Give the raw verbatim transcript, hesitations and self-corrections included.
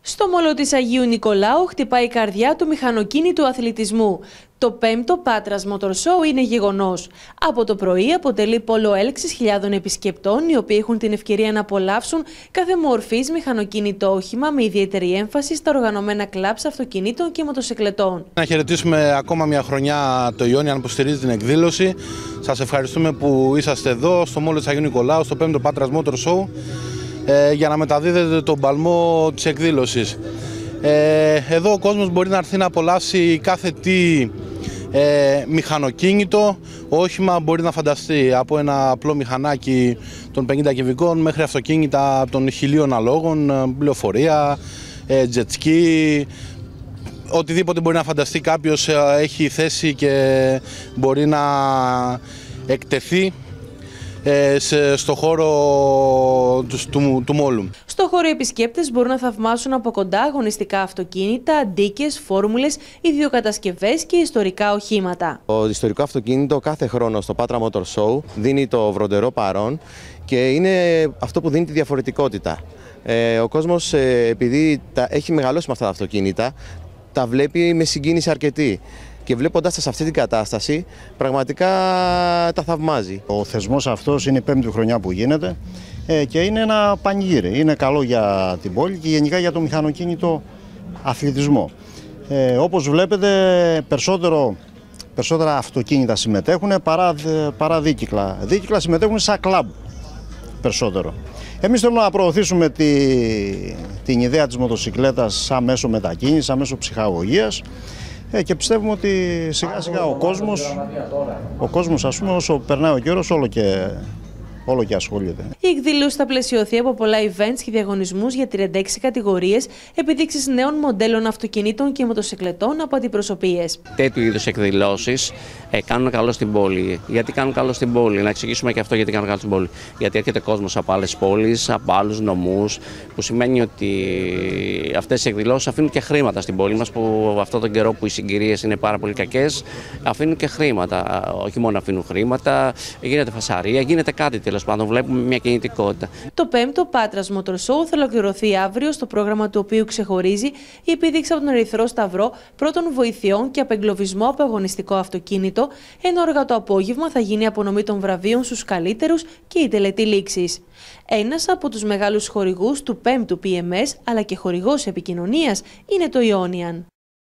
Στο μόλο της Αγίου Νικολάου χτυπάει η καρδιά του μηχανοκίνητου αθλητισμού. Το πέμπτο Πάτρας Motor Show είναι γεγονός. Από το πρωί αποτελεί πόλο έλξης χιλιάδων επισκεπτών, οι οποίοι έχουν την ευκαιρία να απολαύσουν κάθε μορφής μηχανοκίνητο όχημα με ιδιαίτερη έμφαση στα οργανωμένα κλαμπς αυτοκινήτων και μοτοσυκλετών. Να χαιρετήσουμε ακόμα μια χρονιά το Ιόνιαν που στηρίζει την εκδήλωση. Σας ευχαριστούμε που είσαστε εδώ στο μόλο της Αγίου Νικολάου, στο πέμπτο Πάτρας Motor Show, για να μεταδίδετε τον παλμό της εκδήλωσης. Ε, εδώ ο κόσμος μπορεί να έρθει να απολαύσει κάθε τι ε, μηχανοκίνητο όχημα μπορεί να φανταστεί, από ένα απλό μηχανάκι των πενήντα κυβικών μέχρι αυτοκίνητα των χιλίων αλόγων, λεωφορεία, ε, jet ski, οτιδήποτε μπορεί να φανταστεί κάποιος έχει θέση και μπορεί να εκτεθεί στο χώρο του, του, του μόλου. Στο χώρο οι επισκέπτες μπορούν να θαυμάσουν από κοντά αγωνιστικά αυτοκίνητα, αντίκες, φόρμουλες, ιδιοκατασκευές και ιστορικά οχήματα. Το ιστορικό αυτοκίνητο κάθε χρόνο στο Patra Motor Show δίνει το βροντερό παρόν και είναι αυτό που δίνει τη διαφορετικότητα. Ε, ο κόσμος, ε, επειδή τα, έχει μεγαλώσει με αυτά τα αυτοκίνητα, τα βλέπει με συγκίνηση αρκετή. Και βλέποντας τα σε αυτή την κατάσταση, πραγματικά τα θαυμάζει. Ο θεσμός αυτός είναι η πέμπτη χρονιά που γίνεται ε, και είναι ένα πανηγύρι. Είναι καλό για την πόλη και γενικά για το μηχανοκίνητο αθλητισμό. Ε, όπως βλέπετε, περισσότερο, περισσότερα αυτοκίνητα συμμετέχουν παρά, παρά δίκυκλα. Δίκυκλα συμμετέχουν σαν κλαμπ περισσότερο. Εμείς θέλουμε να προωθήσουμε τη, την ιδέα της μοτοσυκλέτας σαν μέσο μετακίνησης, σαν μέσο ψυχαγωγίας. Ε, και πιστεύουμε ότι σιγά σιγά ο κόσμος, ο κόσμος ας πούμε, όσο περνάει ο καιρός όλο και, όλο και ασχολείται. Η εκδήλωση θα πλαισιωθεί από πολλά events και διαγωνισμούς για τριάντα έξι κατηγορίες, επιδείξεις νέων μοντέλων αυτοκινήτων και μοτοσυκλετών από αντιπροσωπείες. Τέτοιου είδους εκδηλώσεις ε, κάνουν καλό στην πόλη. Γιατί κάνουν καλό στην πόλη, να εξηγήσουμε και αυτό γιατί κάνουν καλό στην πόλη. Γιατί έρχεται κόσμος από άλλες πόλεις, από άλλους νομούς, που σημαίνει ότι αυτές οι εκδηλώσεις αφήνουν και χρήματα στην πόλη μας, που αυτόν τον καιρό που οι συγκυρίες είναι πάρα πολύ κακές, αφήνουν και χρήματα. Όχι μόνο αφήνουν χρήματα, γίνεται φασαρία, γίνεται κάτι τέλος πάντων. Βλέπουμε μια κινητικότητα. Το πέμπτο Πάτρας Motor Show θα ολοκληρωθεί αύριο, στο πρόγραμμα του οποίου ξεχωρίζει η επίδειξη από τον Ερυθρό Σταυρό πρώτων βοηθειών και απεγκλωβισμό από αγωνιστικό αυτοκίνητο, ενώ αργά το απόγευμα θα γίνει η απονομή των βραβείων στους καλύτερους και η τελετή λήξης. Ένας από τους μεγάλους χορηγούς του πέμπτου πι εμ ες αλλά και χορηγός επικοινωνίας είναι το Ιόνιαν.